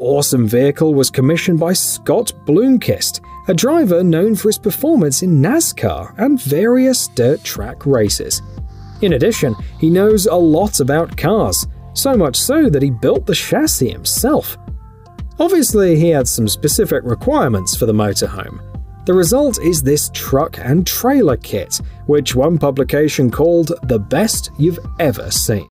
awesome vehicle was commissioned by Scott Bloomquist, a driver known for his performance in NASCAR and various dirt track races. In addition, he knows a lot about cars, so much so that he built the chassis himself. Obviously, he had some specific requirements for the motorhome. The result is this truck and trailer kit, which one publication called the best you've ever seen.